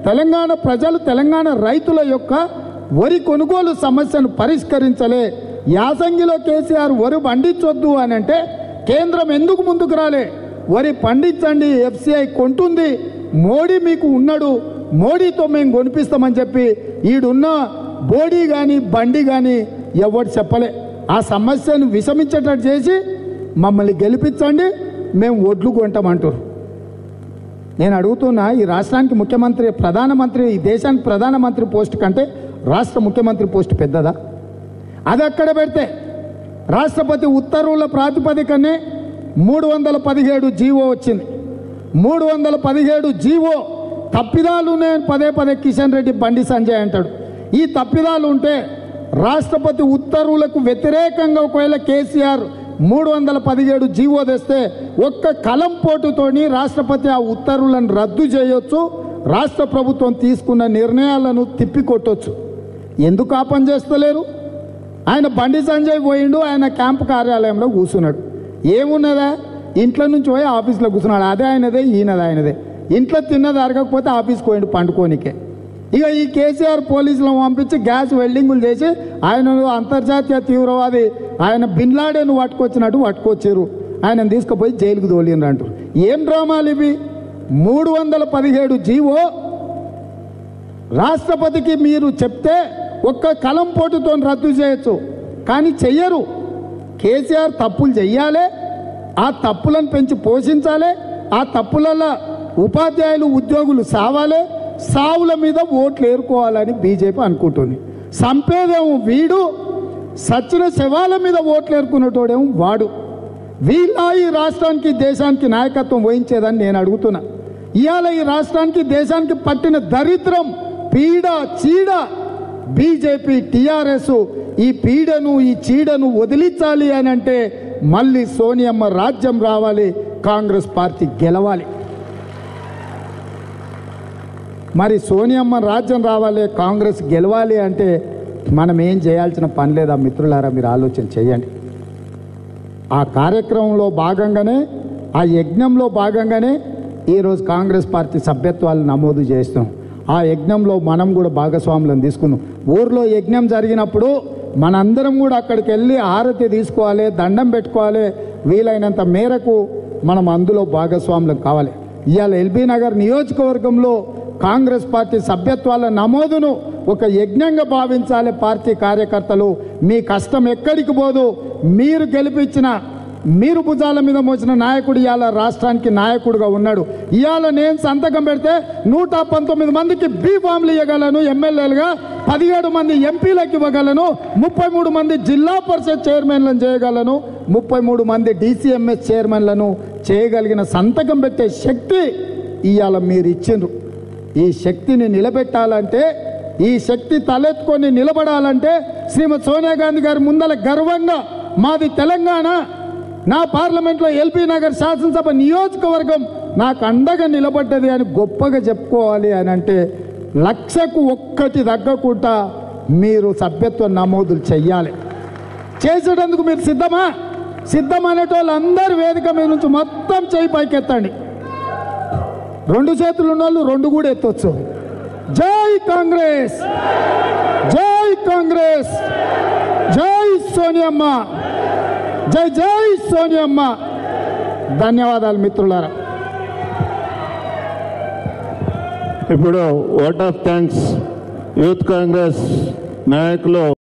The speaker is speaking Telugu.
తెలంగాణ ప్రజలు తెలంగాణ రైతుల యొక్క వరి కొనుగోలు సమస్యను పరిష్కరించలే. యాసంగిలో కేసీఆర్ వరి పండించొద్దు అని అంటే కేంద్రం ఎందుకు ముందుకు రాలే? వరి పండించండి, ఎఫ్సిఐ కొంటుంది, మోడీ మీకు ఉన్నాడు, మోడీతో మేము కొనిపిస్తామని చెప్పి ఈడున్న బోడీ కానీ బండి కానీ ఎవరు చెప్పలే. ఆ సమస్యను విషమించేటట్టు చేసి మమ్మల్ని గెలిపించండి, మేము ఒడ్లు కొంటామంటారు. నేను అడుగుతున్నా, ఈ రాష్ట్రానికి ముఖ్యమంత్రి, ప్రధానమంత్రి, ఈ దేశానికి ప్రధానమంత్రి పోస్ట్ కంటే రాష్ట్ర ముఖ్యమంత్రి పోస్ట్ పెద్దదా? అది అక్కడ పెడితే రాష్ట్రపతి ఉత్తర్వుల ప్రాతిపదికనే 317 జీవో వచ్చింది. 317 జీవో తప్పిదాలునే పదే పదే కిషన్ రెడ్డి, బండి సంజయ్ అంటాడు. ఈ తప్పిదాలు ఉంటే రాష్ట్రపతి ఉత్తర్వులకు వ్యతిరేకంగా ఒకవేళ కేసీఆర్ 317 జీవో తెస్తే ఒక్క కలం పోటుతోని రాష్ట్రపతి ఆ ఉత్తర్వులను రద్దు చేయొచ్చు, రాష్ట్ర ప్రభుత్వం తీసుకున్న నిర్ణయాలను తిప్పికొట్టొచ్చు. ఎందుకు ఆ పని చేస్తలేరు? ఆయన బండి సంజయ్ పోయిండు, ఆయన క్యాంపు కార్యాలయంలో కూర్చున్నాడు. ఏమున్నదా? ఇంట్లో నుంచి పోయి ఆఫీస్లో కూర్చున్నాడు. అదే ఆయనదే, ఈయనదే ఆయనదే. ఇంట్లో తిన్నది అరగకపోతే ఆఫీస్కి పోయిండు పండుకోనికే. ఇక ఈ కేసీఆర్ పోలీసులను పంపించి గ్యాస్ వెల్డింగులు చేసి ఆయన అంతర్జాతీయ తీవ్రవాది, ఆయన బిన్ లాడెన్ పట్టుకొచ్చినట్టు పట్టుకొచ్చారు. ఆయనను తీసుకుపోయి జైలుకు తోలిండ్రు అంటారు. ఏం డ్రామాలు ఇవి? 317 జీవో రాష్ట్రపతికి మీరు చెప్తే ఒక్క కలం పోటుతో రద్దు చేయొచ్చు, కానీ చెయ్యరు. కేసీఆర్ తప్పులు చెయ్యాలి, ఆ తప్పులను పెంచి పోషించాలి, ఆ తప్పులలో ఉపాధ్యాయులు ఉద్యోగులు సావాలి, సావుల మీద ఓట్లు ఏరుకోవాలని బీజేపీ అనుకుంటుంది. సంపేదేమో వీడు, సచిన శవాల మీద ఓట్లు ఏరుకునేటోడేమో వాడు. వీళ్ళ ఈ రాష్ట్రానికి దేశానికి నాయకత్వం వహించేదని నేను అడుగుతున్నా. ఇవాళ ఈ రాష్ట్రానికి దేశానికి పట్టిన దరిద్రం, పీడ, చీడ బీజేపీ, టీఆర్ఎస్ ఈ పీడను, ఈ చీడను వదిలించాలి అని అంటే మళ్ళీ సోనియమ్మ రాజ్యం రావాలి, కాంగ్రెస్ పార్టీ గెలవాలి. మరి సోనియమ్మ రాజ్యం రావాలి, కాంగ్రెస్ గెలవాలి అంటే మనం ఏం చేయాల్సిన పని లేదా? మిత్రులారా, మీరు ఆలోచన చేయండి. ఆ కార్యక్రమంలో భాగంగానే, ఆ యజ్ఞంలో భాగంగానే ఈరోజు కాంగ్రెస్ పార్టీ సభ్యత్వాలు నమోదు చేస్తున్నాం. ఆ యజ్ఞంలో మనం కూడా భాగస్వాములను తీసుకున్నాం. ఊర్లో యజ్ఞం జరిగినప్పుడు మనందరం కూడా అక్కడికి వెళ్ళి హారతి తీసుకోవాలి, దండం పెట్టుకోవాలి. వీలైనంత మేరకు మనం అందులో భాగస్వాములం కావాలి. ఇవాళ ఎల్బీ నగర్ నియోజకవర్గంలో కాంగ్రెస్ పార్టీ సభ్యత్వాల నమోదును ఒక యజ్ఞంగా భావించాలి. పార్టీ కార్యకర్తలు, మీ కష్టం ఎక్కడికి పోదు. మీరు గెలిపించిన, మీరు భుజాల మీద మోసిన నాయకుడు ఇవాళ రాష్ట్రానికి నాయకుడుగా ఉన్నాడు. ఇవాళ నేను సంతకం పెడితే 119 మందికి బీ ఫామ్లు ఇవ్వగలను, ఎమ్మెల్యేలుగా 17 మంది ఎంపీలకు ఇవ్వగలను, 33 మంది జిల్లా పరిషత్ చైర్మన్లను చేయగలను, 33 మంది DCMS చైర్మన్లను చేయగలిగిన సంతకం పెట్టే శక్తి ఇవాళ మీరు ఇచ్చిండ్రు. ఈ శక్తిని నిలబెట్టాలంటే, ఈ శక్తి తలెత్తుకొని నిలబడాలంటే శ్రీమతి సోనియా గాంధీ గారి ముందల గర్వంగా మాది తెలంగాణ, నా పార్లమెంట్లో ఎల్బీ నగర్ శాసనసభ నియోజకవర్గం నాకు అండగా నిలబడ్డది అని గొప్పగా చెప్పుకోవాలి అని అంటే 1,00,000కు 1 తగ్గకుండా మీరు సభ్యత్వ నమోదులు చెయ్యాలి. చేసేటందుకు మీరు సిద్ధమా? సిద్ధం అనేటోళ్ళు అందరు వేదిక మీద నుంచి మొత్తం చేయి పైకెత్తండి. 2 చేతులు ఉన్న వాళ్ళు 2 కూడా ఎత్తొచ్చు. జై కాంగ్రెస్, జై కాంగ్రెస్, జై సోనియమ్మ, జై జై సోనియమ్మ. ధన్యవాదాలు మిత్రులారా. ఇప్పుడు vote of thanks youth Congress నాయకులు